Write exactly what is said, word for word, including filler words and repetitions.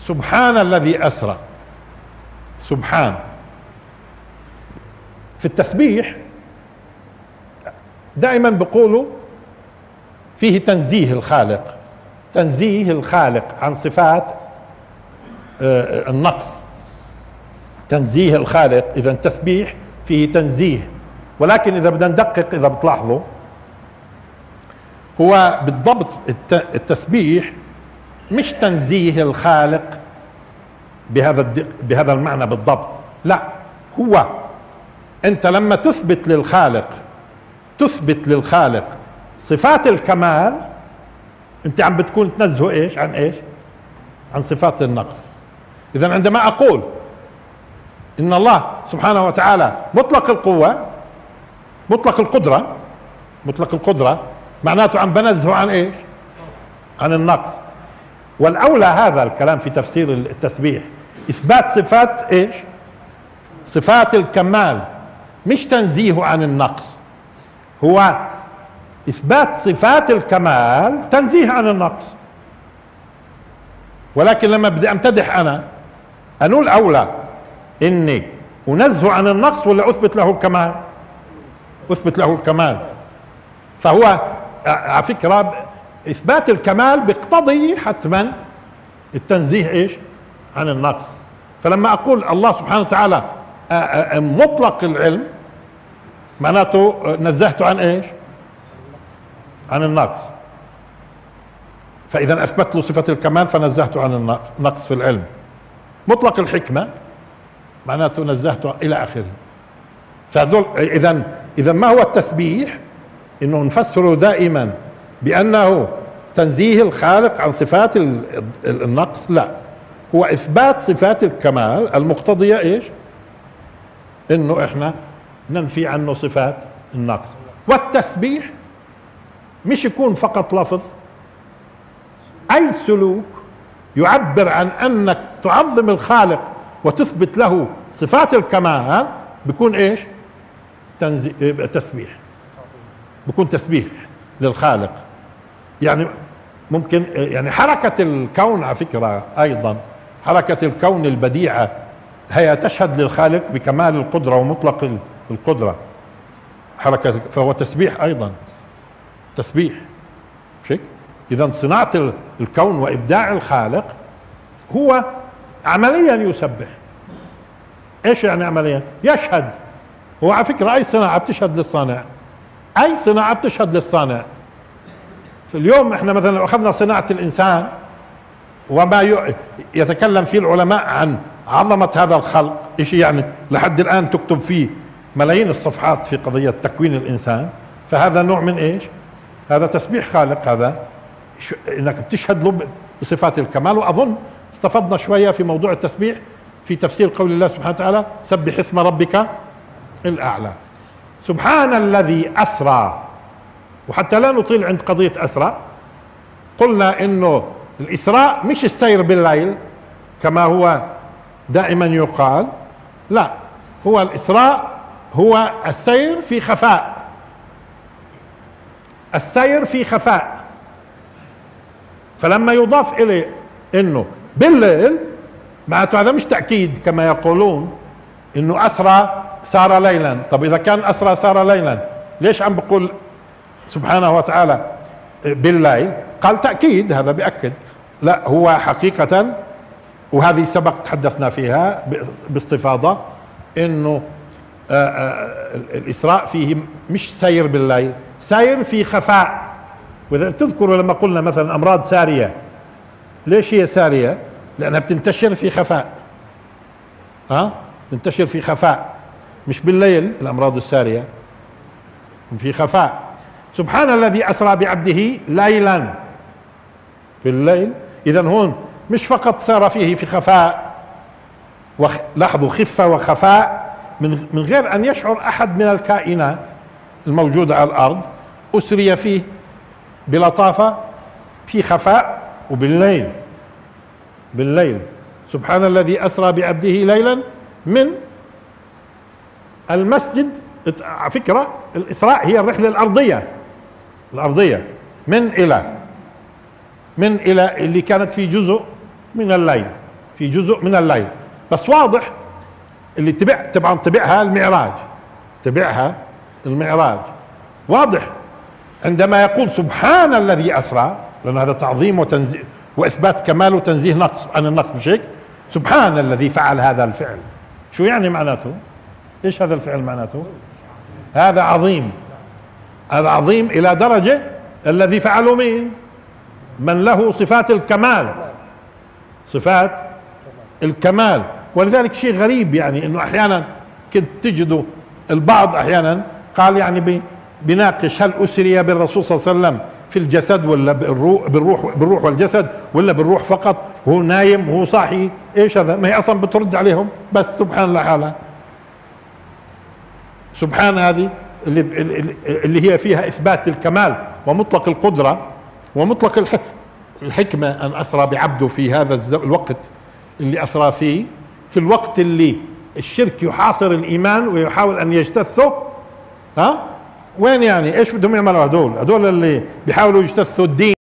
سبحان الذي أسرى. سبحان في التسبيح دائما بيقولوا فيه تنزيه الخالق، تنزيه الخالق عن صفات النقص، تنزيه الخالق. إذا التسبيح فيه تنزيه، ولكن إذا بدنا ندقق إذا بتلاحظوا هو بالضبط التسبيح مش تنزيه الخالق بهذا بهذا المعنى بالضبط، لا، هو أنت لما تثبت للخالق تثبت للخالق صفات الكمال أنت عم بتكون تنزهه إيش عن إيش؟ عن صفات النقص. إذا عندما أقول إن الله سبحانه وتعالى مطلق القوة مطلق القدرة مطلق القدرة معناته عم بنزهه عن إيش؟ عن النقص. والأولى هذا الكلام في تفسير التسبيح إثبات صفات إيش؟ صفات الكمال، مش تنزيهه عن النقص. هو إثبات صفات الكمال تنزيه عن النقص. ولكن لما بدي أمتدح أنا أنو الأولى إني أنزه عن النقص ولا أثبت له الكمال؟ أثبت له الكمال. فهو على فكرة إثبات الكمال بيقتضي حتما التنزيه إيش؟ عن النقص. فلما أقول الله سبحانه وتعالى مطلق العلم معناته نزهته عن إيش؟ عن النقص. فإذا أثبت له صفة الكمال فنزهته عن النقص في العلم. مطلق الحكمة معناته نزهته إلى آخره. فهذول إذا إذا ما هو التسبيح؟ إنه نفسره دائما بأنه تنزيه الخالق عن صفات النقص، لا، هو إثبات صفات الكمال المقتضية إيش؟ إنه إحنا ننفي عنه صفات النقص. والتسبيح مش يكون فقط لفظ، أي سلوك يعبر عن أنك تعظم الخالق وتثبت له صفات الكمال بيكون إيش؟ تسبيح، بيكون تسبيح للخالق. يعني ممكن يعني حركة الكون على فكرة أيضا حركة الكون البديعة هي تشهد للخالق بكمال القدرة ومطلق القدرة حركة، فهو تسبيح أيضا، تسبيح شيء. إذا صناعة الكون وإبداع الخالق هو عمليا يسبح. إيش يعني عمليا؟ يشهد. هو على فكرة أي صناعة بتشهد للصانع، أي صناعة بتشهد للصانع. في اليوم احنا مثلا لو أخذنا صناعة الإنسان وما يتكلم فيه العلماء عن عظمة هذا الخلق، إيش يعني لحد الآن تكتب فيه ملايين الصفحات في قضية تكوين الإنسان، فهذا نوع من إيش؟ هذا تسبيح خالق، هذا إنك بتشهد له بصفات الكمال. وأظن استفدنا شوية في موضوع التسبيح في تفسير قول الله سبحانه وتعالى سبح اسم ربك الأعلى. سبحان الذي أسرى. وحتى لا نطيل عند قضية أسرى، قلنا إنه الإسراء مش السير بالليل كما هو دائما يقال، لا، هو الإسراء هو السير في خفاء، السير في خفاء. فلما يضاف إليه إنه بالليل معناته هذا مش تأكيد كما يقولون إنه أسرى سار ليلا. طب إذا كان أسرى سار ليلا ليش عم بقول سبحانه وتعالى بالليل؟ قال تأكيد، هذا بيأكد. لا، هو حقيقة، وهذه سبق تحدثنا فيها باستفاضة، إنه الإسراء فيه مش سير بالليل، سير في خفاء. وإذا تذكروا لما قلنا مثلا أمراض سارية، ليش هي سارية؟ لأنها بتنتشر في خفاء، ها؟ تنتشر في خفاء، مش بالليل. الأمراض السارية في خفاء. سبحان الذي أسرى بعبده ليلا، في الليل. إذن هون مش فقط سار فيه في خفاء، لاحظوا خفة وخفاء، من من غير أن يشعر أحد من الكائنات الموجودة على الأرض، أسري فيه بلطافة في خفاء وبالليل. بالليل سبحان الذي أسرى بعبده ليلا من المسجد. على فكرة الإسراء هي الرحلة الأرضية، الأرضية من إلى من إلى اللي كانت في جزء من الليل، في جزء من الليل. بس واضح اللي تبع طبعا تبعها المعراج، تبعها المعراج واضح عندما يقول سبحان الذي أسرى، لأن هذا تعظيم وتنزيه وإثبات كمال وتنزيه نقص عن النقص، مش هيك؟ سبحان الذي فعل هذا الفعل. شو يعني معناته؟ ايش هذا الفعل معناته؟ هذا عظيم، هذا عظيم إلى درجة الذي فعله مين؟ من له صفات الكمال، صفات الكمال. ولذلك شيء غريب يعني انه احيانا كنت تجدوا البعض احيانا قال يعني بيناقش هل اسري بالرسول صلى الله عليه وسلم في الجسد ولا بالروح، بالروح بالروح والجسد، ولا بالروح فقط، هو نايم هو صاحي، ايش هذا؟ ما هي اصلا بترد عليهم بس سبحان الله حالها. سبحان هذه اللي اللي هي فيها اثبات الكمال ومطلق القدره ومطلق الحكمه، ان اسرى بعبده في هذا الوقت اللي اسرى فيه، في الوقت اللي الشرك يحاصر الايمان ويحاول ان يجتثه. ها وين يعني ايش بدهم يعملوا هدول؟ هدول اللي بيحاولوا يجتثوا الدين.